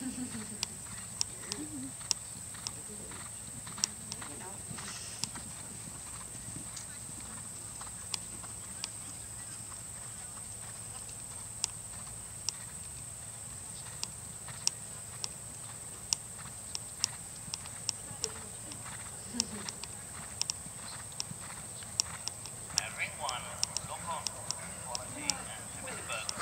Ring 1, Luckaun, quality and submit the Bourke.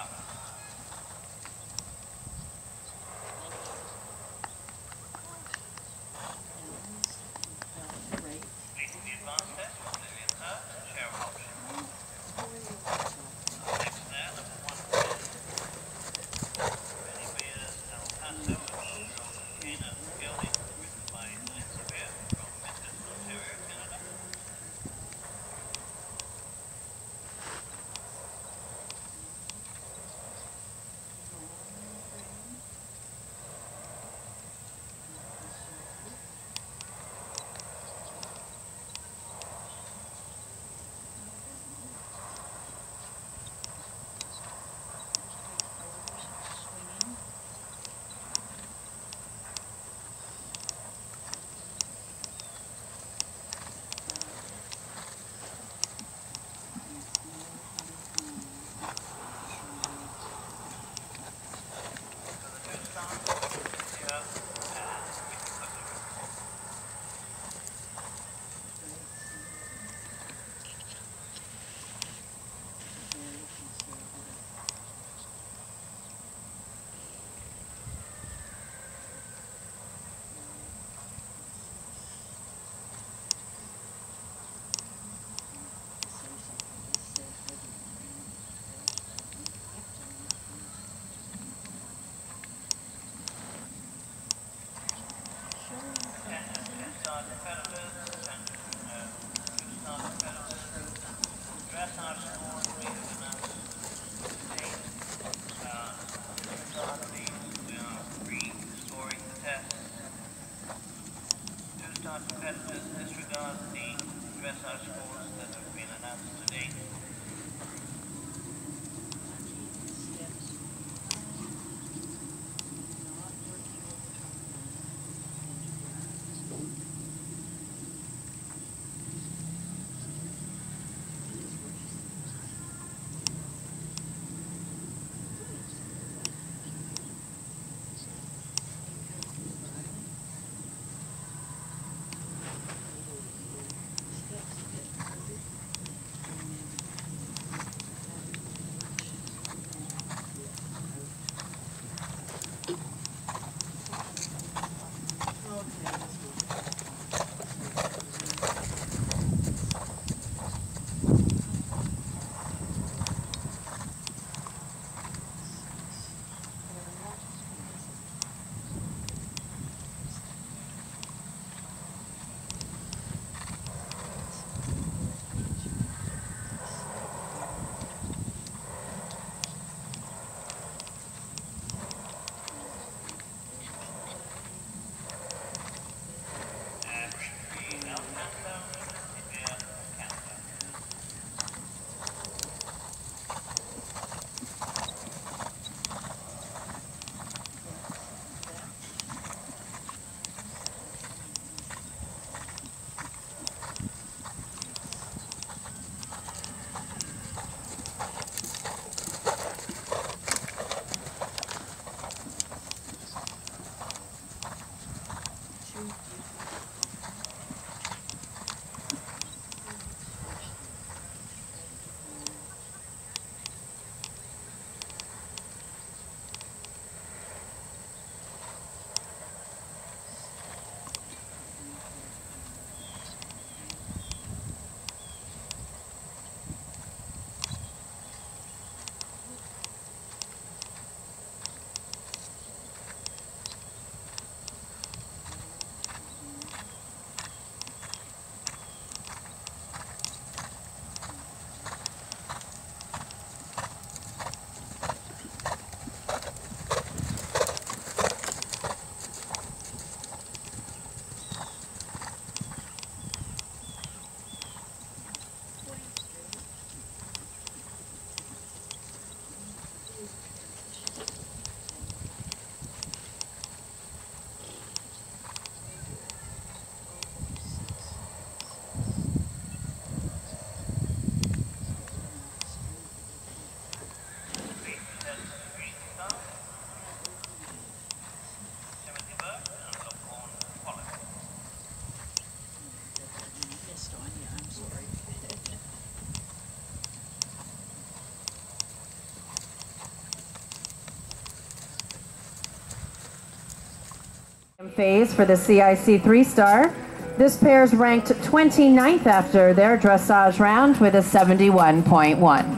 Completing the advanced test with Lillian Hurt and Cheryl Hopkins. Next there, number 110. Benny Beers, El Paso, in a building written by Lindsay Beer from Memphis, Ontario, Canada. Competitors disregard the dressage scores that have been announced today. Phase for the CIC 3-star. This pair's ranked 29th after their dressage round with a 71.1.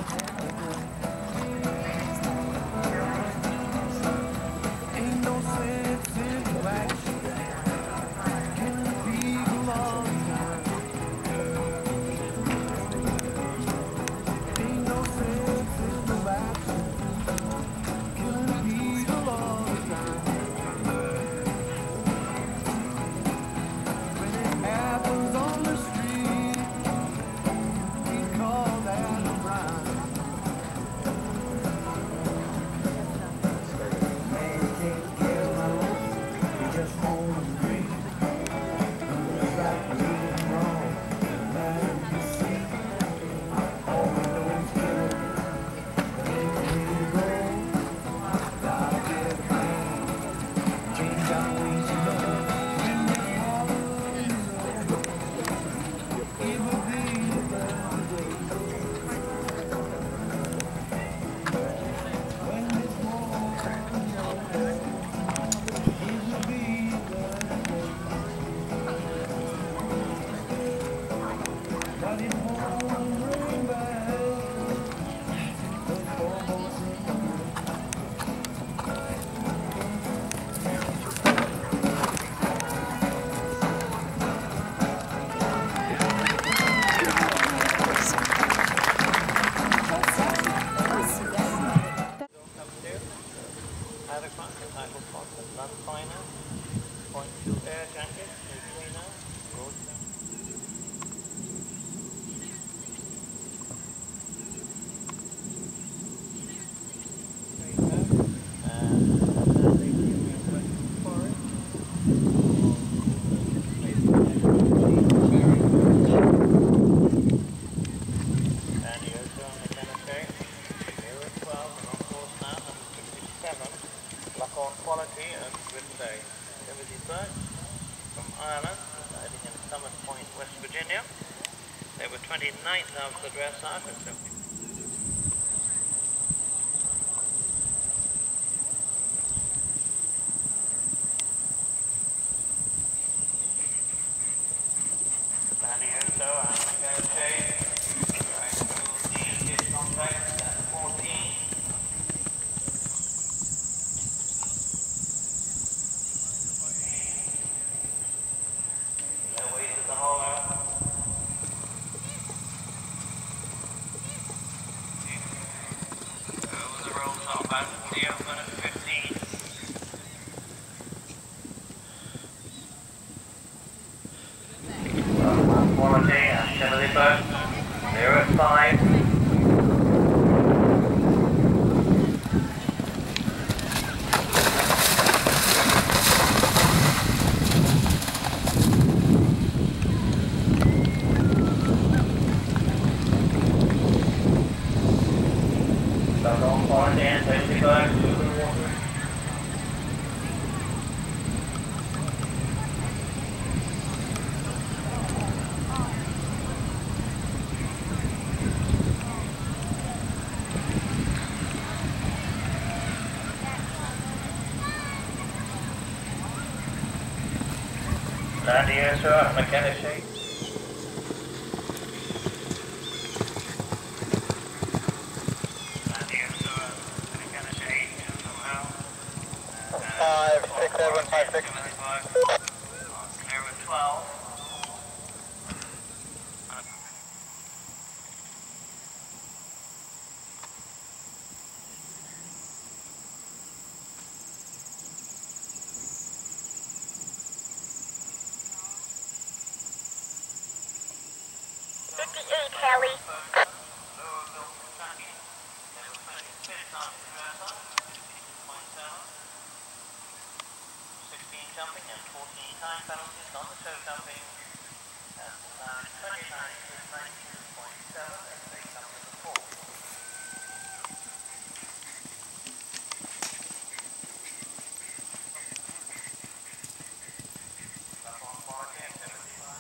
Luckaun quality and Richland. Timothy Bourke from Ireland, residing in Summit Point, West Virginia. They were 29th out of the dressage at 70. Quality and Timothy Bourke, 0 at 5. Luckaun quality and Timothy Bourke. Land here, sir, mechanic sheet. Land here, sir, mechanic sheet, somehow. 56756. Clear with 12. Kelly. Jumping and 14 time penalties on the toe jumping, and 29 to 92.7 as they come to the fall. Luckaun quality and 75.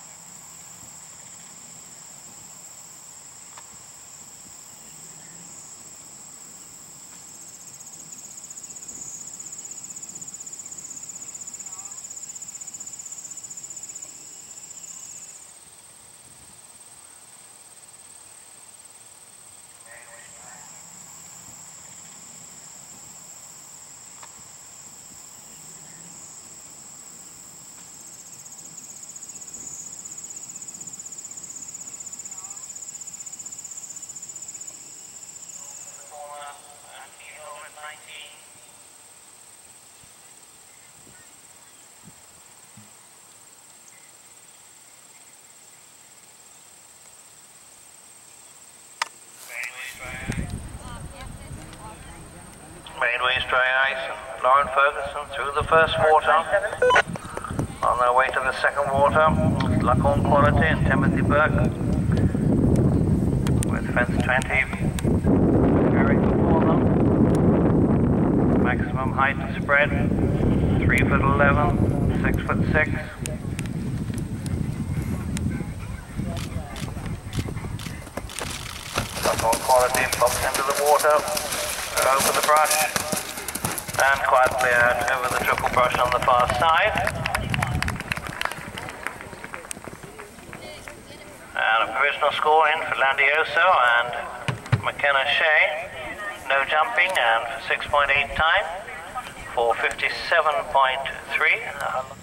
Maidways dry ice, Lauren Ferguson through the first water. On their way to the second water, Luckaun Quality and Timothy Bourke with fence 20 very before them. Maximum height to spread 3'11", 6'6". Luckaun Quality bumps into the water, over the brush, and quietly out over the triple brush on the far side. And a provisional score in for Landioso and McKenna Shea. No jumping and 6.8 time for 57.3.